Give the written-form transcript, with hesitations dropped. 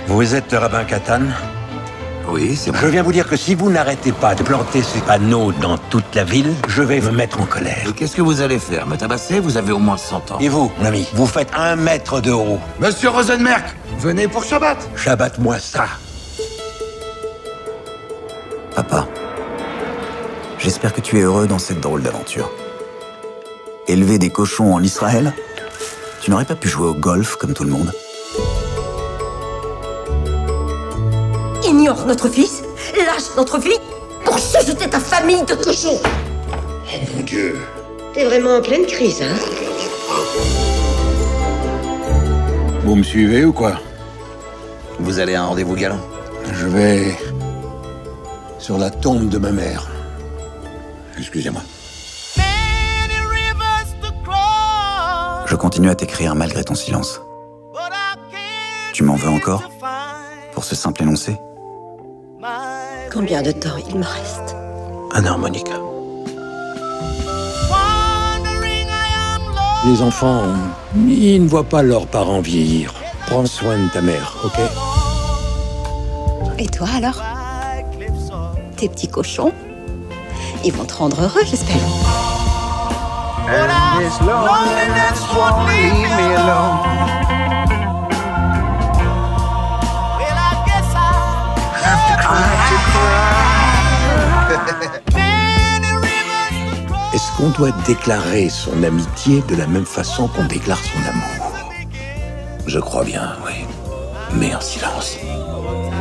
Vous êtes le rabbin Katan? Oui, c'est moi. Je viens vous dire que si vous n'arrêtez pas de planter ces panneaux dans toute la ville, je vais me mettre en colère. Et qu'est-ce que vous allez faire? Me tabasser? Vous avez au moins 100 ans. Et vous, mon ami, vous faites 1 mètre de haut. Monsieur Rosenmerk, venez pour Shabbat. Shabbat-moi ça. Papa, j'espère que tu es heureux dans cette drôle d'aventure. Élever des cochons en Israël? Tu n'aurais pas pu jouer au golf comme tout le monde? Ignore notre fils, lâche notre fille pour chuchoter ta famille de cochons. Oh mon Dieu. T'es vraiment en pleine crise, hein? Vous me suivez ou quoi? Vous allez à un rendez-vous galant? Je vais sur la tombe de ma mère. Excusez-moi. Je continue à t'écrire malgré ton silence. Tu m'en veux encore? Pour ce simple énoncé? Combien de temps il me reste? Un harmonica. Les enfants, ils ne voient pas leurs parents vieillir. Prends soin de ta mère, ok? Et toi alors? Tes petits cochons? Ils vont te rendre heureux, j'espère. And this loneliness won't leave me alone. Est-ce qu'on doit déclarer son amitié de la même façon qu'on déclare son amour? Je crois bien, oui. Mais en silence.